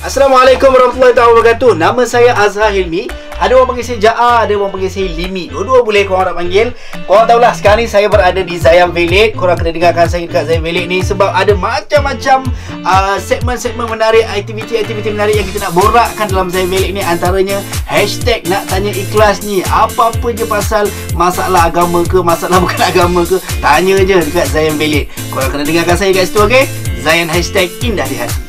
Assalamualaikum warahmatullahi wabarakatuh. Nama saya Azhar Hilmi. Ada orang panggil saya Ja'a, ada orang panggil saya Limi. Dua-dua boleh korang nak panggil. Korang tahulah sekarang ni saya berada di Zayan Village. Korang kena dengarkan saya dekat Zayan Village ni sebab ada macam-macam segmen-segmen menarik, aktiviti-aktiviti menarik yang kita nak borakkan dalam Zayan Village ni. Antaranya hashtag nak tanya ikhlas ni. Apa-apa je pasal masalah agama ke, masalah bukan agama ke, tanya je dekat Zayan Village. Korang kena dengarkan saya kat situ, okey? Zayan #Indah di Hati.